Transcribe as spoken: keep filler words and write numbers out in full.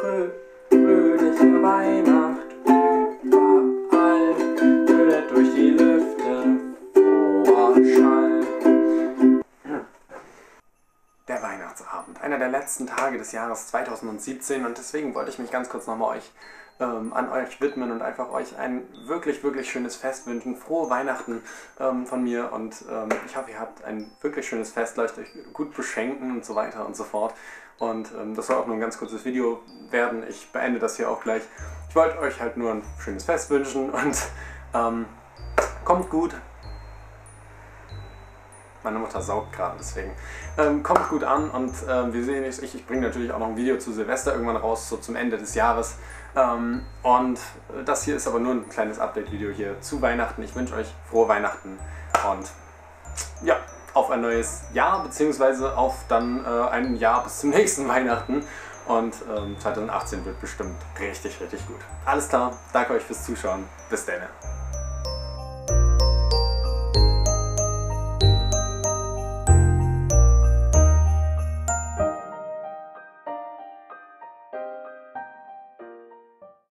frö fröhliche Weihnacht, überall hüllet durch die Lüfte froher Schall. Der Weihnachtsabend, einer der letzten Tage des Jahres zweitausendsiebzehn, und deswegen wollte ich mich ganz kurz nochmal euch ähm, an euch widmen und einfach euch ein wirklich, wirklich schönes Fest wünschen. Frohe Weihnachten ähm, von mir, und ähm, ich hoffe, ihr habt ein wirklich schönes Fest, lasst euch gut beschenken und so weiter und so fort. Und ähm, das soll auch nur ein ganz kurzes Video werden. Ich beende das hier auch gleich. Ich wollte euch halt nur ein schönes Fest wünschen und ähm, kommt gut. Meine Mutter saugt gerade, deswegen. Ähm, kommt gut an, und ähm, wir sehen es. Ich, ich bringe natürlich auch noch ein Video zu Silvester irgendwann raus, so zum Ende des Jahres. Ähm, und das hier ist aber nur ein kleines Update-Video hier zu Weihnachten. Ich wünsche euch frohe Weihnachten und ja, auf ein neues Jahr, beziehungsweise auf dann äh, ein Jahr bis zum nächsten Weihnachten. Und ähm, zweitausendachtzehn wird bestimmt richtig, richtig gut. Alles klar, danke euch fürs Zuschauen. Bis dann.